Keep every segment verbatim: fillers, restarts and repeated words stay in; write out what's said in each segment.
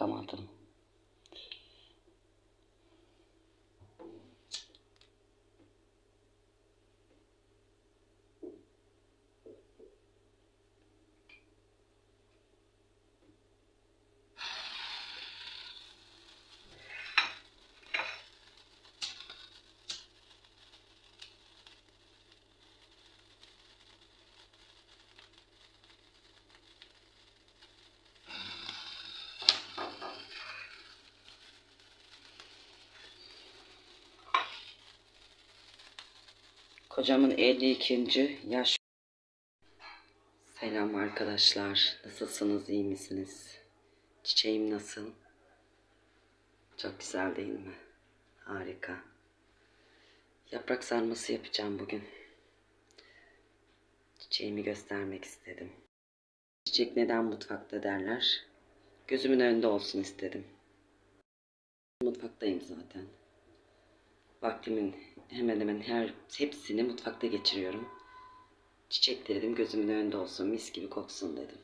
çıkamadım. Kocamın elli ikinci yaş. Selam arkadaşlar. Nasılsınız? İyi misiniz? Çiçeğim nasıl? Çok güzel değil mi? Harika. Yaprak sarması yapacağım bugün. Çiçeğimi göstermek istedim. Çiçek neden mutfakta derler? Gözümün önünde olsun istedim. Mutfaktayım zaten. Vaktimin hemen hemen her hepsini mutfakta geçiriyorum. Çiçek dedim, gözümün önünde olsun, mis gibi koksun dedim.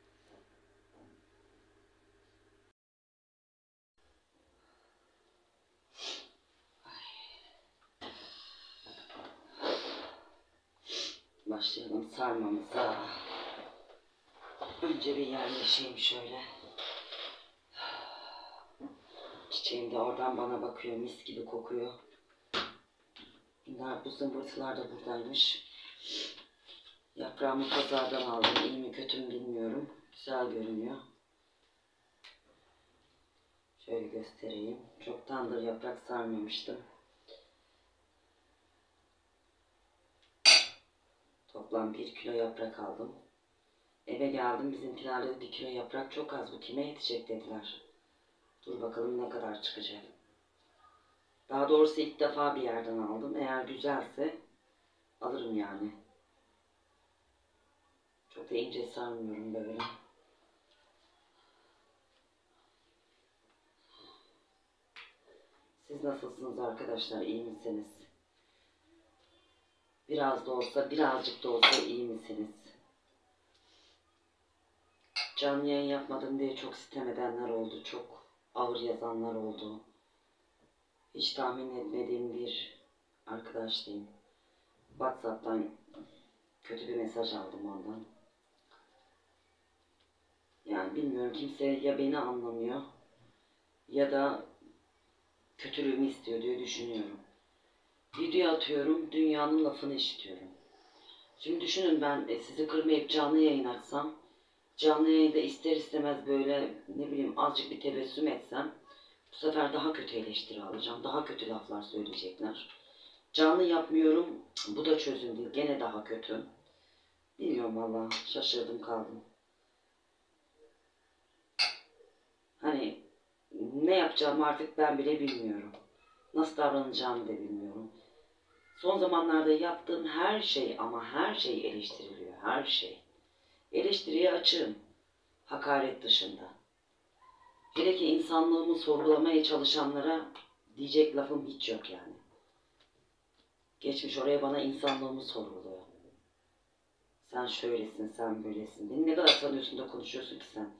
Başlayalım sarmamıza. Önce bir yerleşeyim şöyle. Çiçeğim de oradan bana bakıyor, mis gibi kokuyor. Bunlar, bu zımbırtılar da buradaymış. Yaprağımı pazardan aldım. İyi mi kötü mü bilmiyorum. Güzel görünüyor. Şöyle göstereyim. Çoktandır yaprak sarmamıştım. Toplam bir kilo yaprak aldım. Eve geldim. Bizimkilerle bir kilo yaprak çok az. Bu kime yetecek dediler. Dur bakalım ne kadar çıkacak. Daha doğrusu ilk defa bir yerden aldım. Eğer güzelse alırım yani. Çok da ince sarmıyorum böyle. Siz nasılsınız arkadaşlar? İyi misiniz? Biraz da olsa, birazcık da olsa iyi misiniz? Canlı yayın yapmadım diye çok sitem edenler oldu. Çok ağır yazanlar oldu. Hiç tahmin etmediğim bir arkadaş diyeyim. WhatsApp'tan kötü bir mesaj aldım ondan. Yani bilmiyorum, kimse ya beni anlamıyor ya da kötülüğümü istiyor diye düşünüyorum. Video atıyorum, dünyanın lafını işitiyorum. Şimdi düşünün, ben sizi kırmayıp canlı yayın açsam, canlı yayında ister istemez böyle ne bileyim azıcık bir tebessüm etsem, bu sefer daha kötü eleştiri alacağım, daha kötü laflar söyleyecekler. Canlı yapmıyorum, bu da çözüm değil, gene daha kötü. Bilmiyorum valla, şaşırdım kaldım. Hani ne yapacağımı artık ben bile bilmiyorum. Nasıl davranacağımı da bilmiyorum. Son zamanlarda yaptığım her şey, ama her şey eleştiriliyor, her şey. Eleştiriye açığım, hakaret dışında. Hele ki insanlığımı sorgulamaya çalışanlara diyecek lafım hiç yok yani. Geçmiş oraya bana insanlığımı sorguluyor. Sen şöylesin, sen böylesin. Beni ne kadar tanıyorsun da konuşuyorsun ki sen?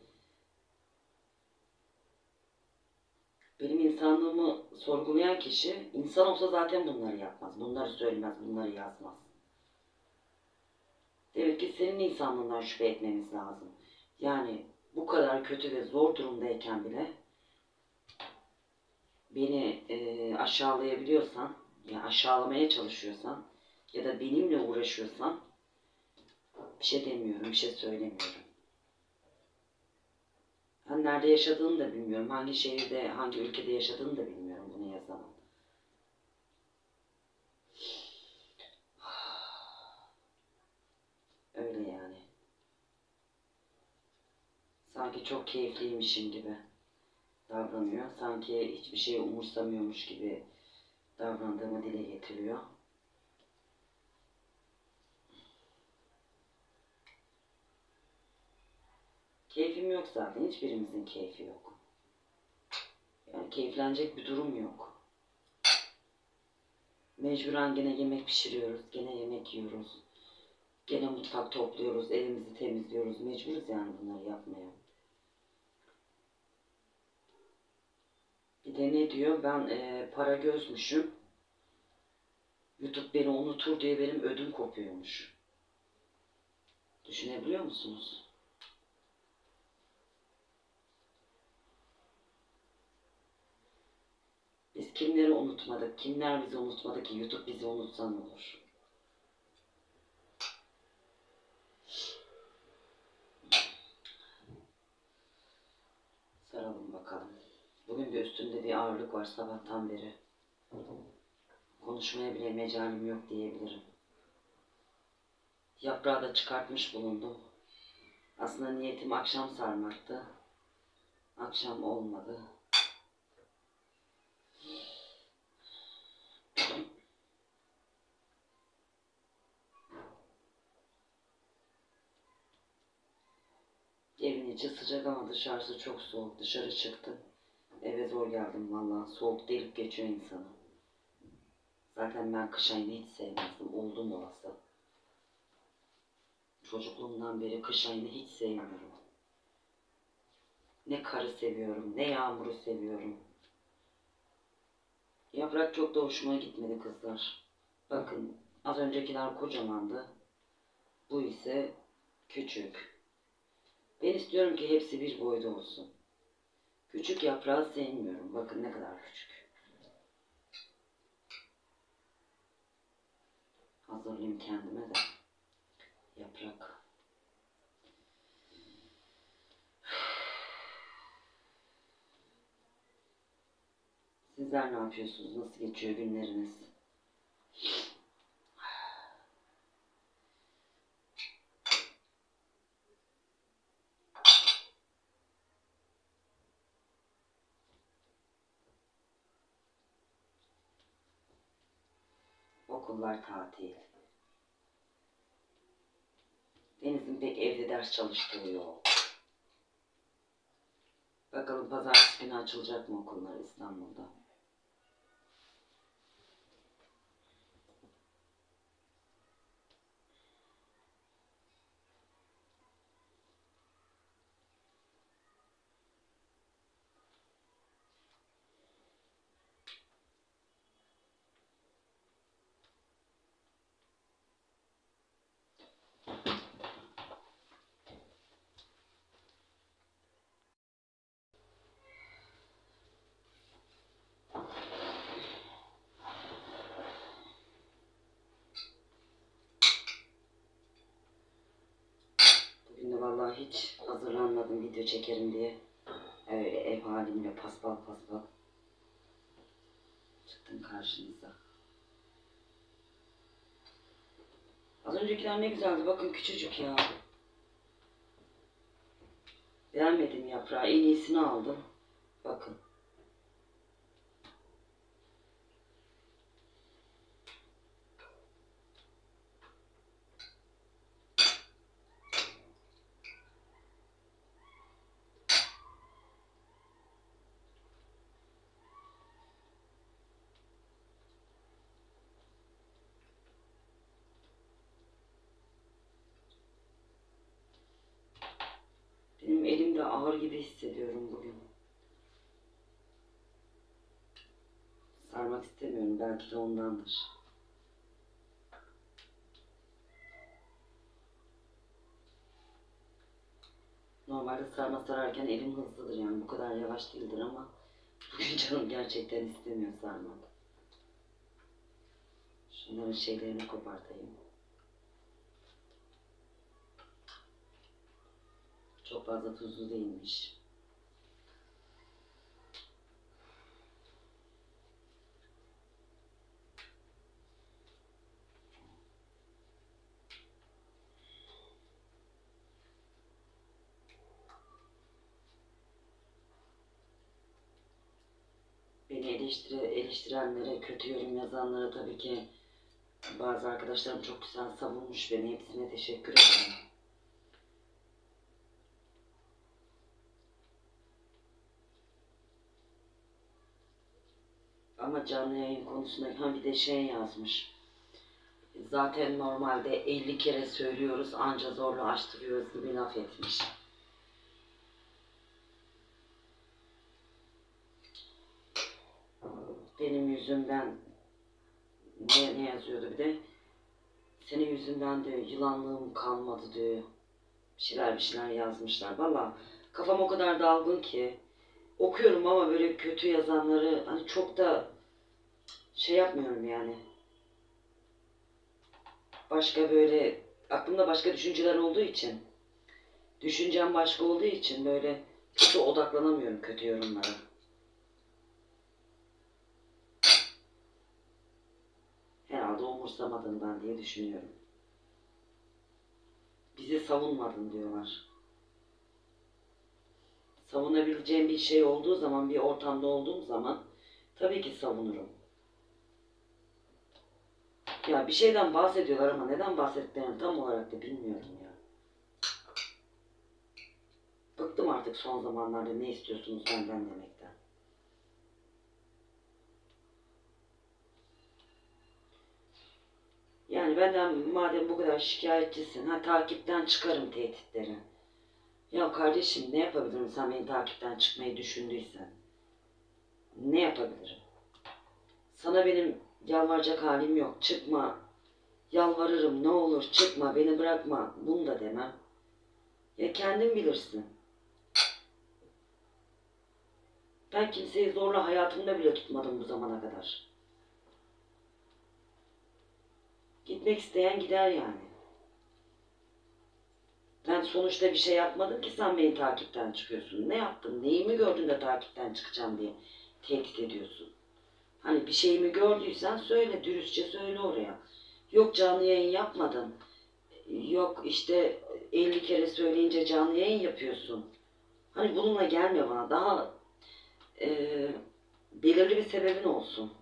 Benim insanlığımı sorgulayan kişi, insan olsa zaten bunları yapmaz. Bunları söylemez, bunları yazmaz. Demek ki senin insanlığından şüphe etmemiz lazım. Yani bu kadar kötü ve zor durumdayken bile beni e, aşağılayabiliyorsan, yani aşağılamaya çalışıyorsan ya da benimle uğraşıyorsan bir şey demiyorum, bir şey söylemiyorum. Ben nerede yaşadığını da bilmiyorum, hangi şehirde, hangi ülkede yaşadığını da bilmiyorum bunu yazanın. Öyle yani. Sanki çok keyifliymişim gibi davranıyor. Sanki hiçbir şeyi umursamıyormuş gibi davrandığımı dile getiriyor. Keyfim yok zaten. Hiçbirimizin keyfi yok. Yani keyiflenecek bir durum yok. Mecburen gene yemek pişiriyoruz. Gene yemek yiyoruz. Gene mutfak topluyoruz. Evimizi temizliyoruz. Mecburuz yani bunları yapmaya. Bir de ne diyor? Ben e, para gözmüşüm. YouTube beni unutur diye benim ödüm kopuyormuş. Düşünebiliyor musunuz? Biz kimleri unutmadık? Kimler bizi unutmadı ki YouTube bizi unutsa ne olur? Saralım bakalım. Bugün bir üstünde bir ağırlık var sabahtan beri. Konuşmaya bile mecalim yok diyebilirim. Yaprağı da çıkartmış bulundum. Aslında niyetim akşam sarmaktı. Akşam olmadı. Evin içi sıcak ama dışarısı çok soğuk. Dışarı çıktım. Eve zor geldim vallahi. Soğuk delip geçiyor insanı. Zaten ben kış ayını hiç sevmezdim. Oldum olası. Çocukluğumdan beri kış ayını hiç sevmiyorum. Ne karı seviyorum, ne yağmuru seviyorum. Yaprak çok da hoşuma gitmedi kızlar. Bakın az öncekiler kocamandı. Bu ise küçük. Ben istiyorum ki hepsi bir boyda olsun. Küçük yaprağı sevmiyorum. Bakın ne kadar küçük. Hazırlayayım kendime de. Yaprak. Sizler ne yapıyorsunuz? Nasıl geçiyor günleriniz? Okullar tatil. Deniz'in pek evde ders çalıştığı yok. Bakalım pazartesi günü açılacak mı okullar İstanbul'da? Bugün de vallahi hiç hazırlanmadım video çekerim diye. Öyle ev halimle paspal paspal çıktım karşınıza. Az öncekiler ne güzeldi. Bakın küçücük ya. Beğenmedim yaprağı. En iyisini aldım. Bakın. Benim elim de ağır gibi hissediyorum bugün. Sarmak istemiyorum. Belki de ondandır. Normalde sarma sararken elim hızlıdır yani bu kadar yavaş değildir ama bugün canım gerçekten istemiyor sarmak. Şunların şeylerini kopartayım. Çok fazla tuzlu değilmiş. Beni eleştire, eleştirenlere, kötü yorum yazanlara tabii ki bazı arkadaşlarım çok güzel savunmuş beni. Hepsine teşekkür ederim. Ama canlı yayın konusunda ha bir de şey yazmış. Zaten normalde elli kere söylüyoruz anca zorla açtırıyoruz gibi laf etmiş. benim yüzümden ne, ne yazıyordu bir de? Senin yüzünden diyor yılanlığım kalmadı diyor. Bir şeyler bir şeyler yazmışlar. Valla kafam o kadar dalgın ki okuyorum ama böyle kötü yazanları hani çok da şey yapmıyorum yani. Başka böyle aklımda başka düşünceler olduğu için, düşüncem başka olduğu için böyle kötü odaklanamıyorum kötü yorumlara. Herhalde umursamadığından diye düşünüyorum. Bizi savunmadın diyorlar. Savunabileceğim bir şey olduğu zaman, bir ortamda olduğum zaman tabii ki savunurum. Ya bir şeyden bahsediyorlar ama neden bahsettiklerini tam olarak da bilmiyorum ya. Bıktım artık son zamanlarda ne istiyorsunuz benden demekten. Yani benden madem bu kadar şikayetçisin, ha takipten çıkarım tehditleri. Ya kardeşim ne yapabilirim sen beni takipten çıkmayı düşündüysen? Ne yapabilirim? Sana benim yalvaracak halim yok. Çıkma. Yalvarırım ne olur çıkma beni bırakma. Bunu da demem. Ya kendin bilirsin. Ben kimseyi zorla hayatımda bile tutmadım bu zamana kadar. Gitmek isteyen gider yani. Ben sonuçta bir şey yapmadım ki sen beni takipten çıkıyorsun. Ne yaptın? Neyimi gördün de takipten çıkacağım diye tehdit ediyorsun. Hani bir şeyimi gördüysen söyle, dürüstçe söyle oraya. Yok canlı yayın yapmadım. Yok işte elli kere söyleyince canlı yayın yapıyorsun. Hani bununla gelme bana. Daha e, belirli bir sebebin olsun.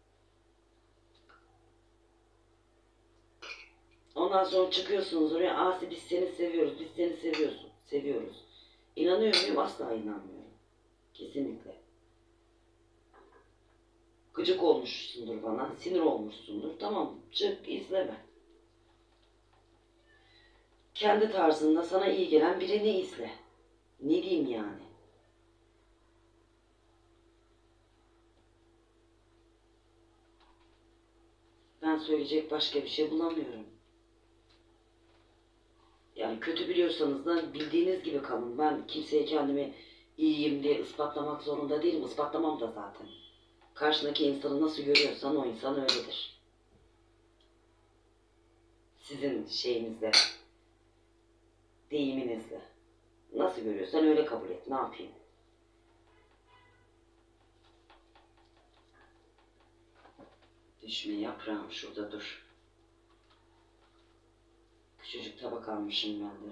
Ondan sonra çıkıyorsunuz oraya. Asi biz seni seviyoruz, biz seni seviyorsun, seviyoruz. İnanıyor muyum? Asla inanmıyorum. Kesinlikle. Gıcık olmuşsundur bana, sinir olmuşsundur. Tamam, çık izleme. Kendi tarzında sana iyi gelen birini izle. Ne diyeyim yani? Ben söyleyecek başka bir şey bulamıyorum. Yani kötü biliyorsanız da bildiğiniz gibi kalın. Ben kimseye kendimi iyiyim diye ispatlamak zorunda değilim. Ispatlamam da zaten. Karşındaki insanı nasıl görüyorsan o insan öyledir. Sizin şeyinizle, deyiminizle. Nasıl görüyorsan öyle kabul et. Ne yapayım? Düşme yaprağım şurada dur. Küçücük tabak almışım ben de.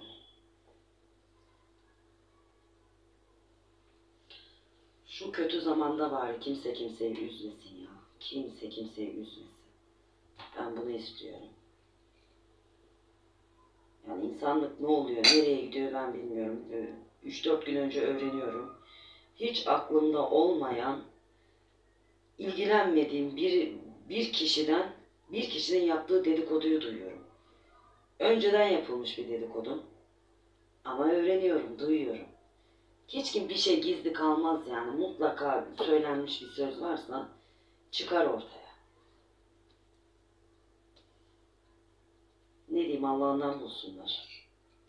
Şu kötü zamanda var kimse kimseyi üzmesin ya. Kimse kimseyi üzmesin. Ben bunu istiyorum. Yani insanlık ne oluyor, nereye gidiyor ben bilmiyorum. üç dört gün önce öğreniyorum. Hiç aklımda olmayan, ilgilenmediğim bir, bir kişiden, bir kişinin yaptığı dedikoduyu duyuyorum. Önceden yapılmış bir dedikodu. Ama öğreniyorum, duyuyorum. Hiç kim bir şey gizli kalmaz yani. Mutlaka söylenmiş bir söz varsa çıkar ortaya. Ne diyeyim Allah'ından bulsunlar.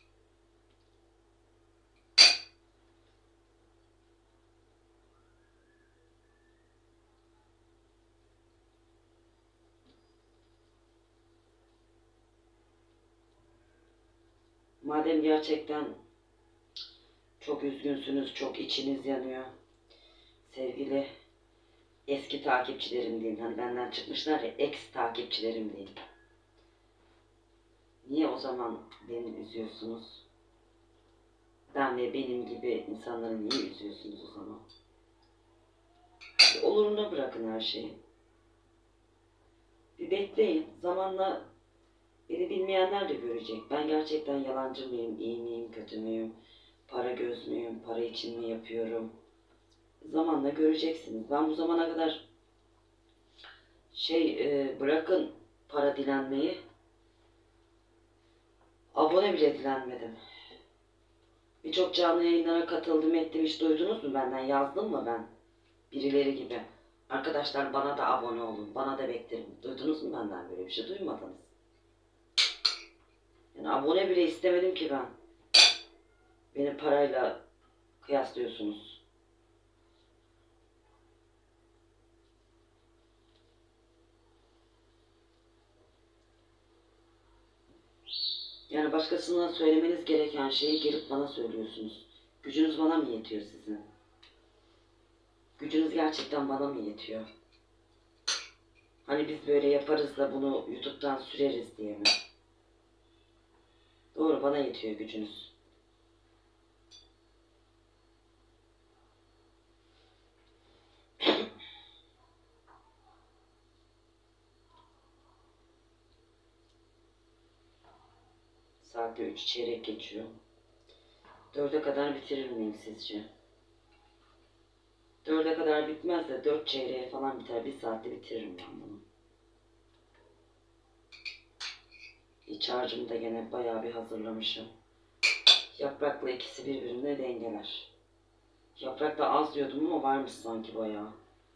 Madem gerçekten çok üzgünsünüz, çok içiniz yanıyor. Sevgili eski takipçilerim diyeyim. Hani benden çıkmışlar ya, ex takipçilerim diyeyim. Niye o zaman beni üzüyorsunuz? Ben ve benim gibi insanları niye üzüyorsunuz o zaman? Oluruna bırakın her şeyi. Bir bekleyin. Zamanla beni bilmeyenler de görecek. Ben gerçekten yalancı mıyım, iyi miyim, kötü müyüm? Para göz müyüm, para için mi yapıyorum? Zamanla göreceksiniz. Ben bu zamana kadar şey e, bırakın para dilenmeyi. Abone bile dilenmedim. Birçok canlı yayınlara katıldım ettim hiç duydunuz mu benden? Yazdım mı ben? Birileri gibi. Arkadaşlar bana da abone olun. Bana da beklerim. Duydunuz mu benden böyle bir şey? Duymadınız. Yani abone bile istemedim ki ben. Beni parayla kıyaslıyorsunuz. Yani başkasına söylemeniz gereken şeyi gelip bana söylüyorsunuz. Gücünüz bana mı yetiyor sizin? Gücünüz gerçekten bana mı yetiyor? Hani biz böyle yaparız da bunu YouTube'dan süreriz diye mi? Doğru, bana yetiyor gücünüz. Saatte üç çeyrek geçiyor. Dörde kadar bitirir miyim sizce? Dörde kadar bitmez de dört çeyreğe falan biter. Bir saatte bitiririm ben bunu. İç harcımı da gene bayağı bir hazırlamışım. Yaprakla ikisi birbirine dengeler. Yaprak da az diyordum ama varmış sanki bayağı.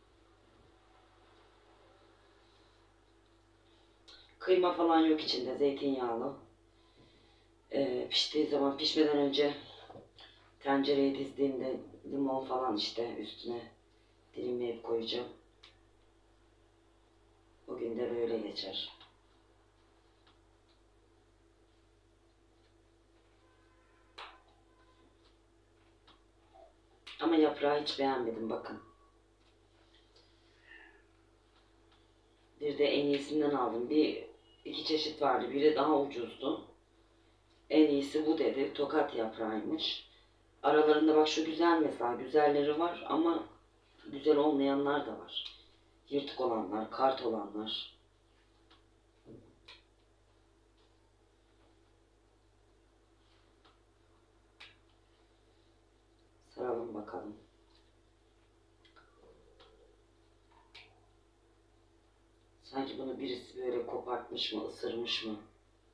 Kıyma falan yok içinde, zeytinyağlı. Ee, piştiği zaman, pişmeden önce tencereye dizdiğimde limon falan işte üstüne dilimleyip koyacağım. Bugün de böyle geçer. Ama yaprağı hiç beğenmedim, bakın. Bir de en iyisinden aldım. Bir iki çeşit vardı. Biri daha ucuzdu. En iyisi bu dedi. Tokat yaprağıymış. Aralarında bak şu güzel mesela. Güzelleri var ama güzel olmayanlar da var. Yırtık olanlar, kart olanlar. Saralım bakalım. Sanki bunu birisi böyle kopartmış mı, ısırmış mı?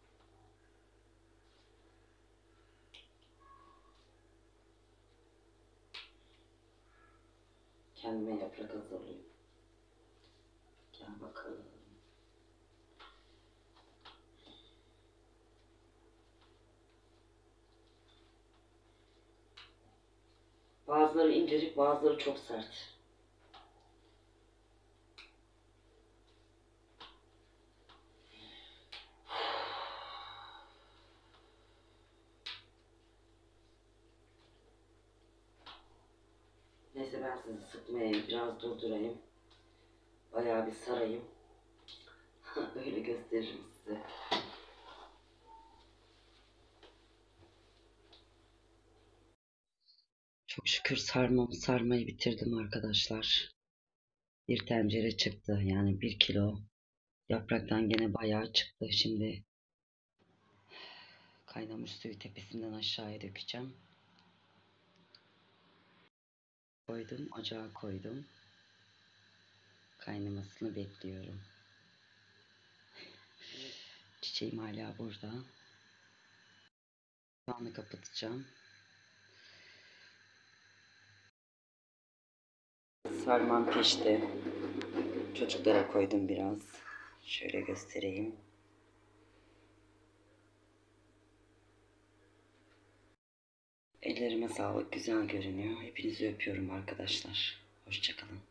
Kendime yaprak hazırlayayım. Gel bakalım. Bazıları incecik, bazıları çok sert. Neyse ben sizi sıkmaya biraz durdurayım. Bayağı bir sarayım. Öyle gösteririm size. Çok şükür sarmamı sarmayı bitirdim arkadaşlar. Bir tencere çıktı, yani bir kilo. Yapraktan gene bayağı çıktı. Şimdi kaynamış suyu tepesinden aşağıya dökeceğim. Koydum, ocağa koydum. Kaynamasını bekliyorum. Çiçeğim hala burada. Kapağını kapatacağım. Sarmam pişti. Çocuklara koydum biraz. Şöyle göstereyim. Ellerime sağlık, güzel görünüyor. Hepinizi öpüyorum arkadaşlar. Hoşça kalın.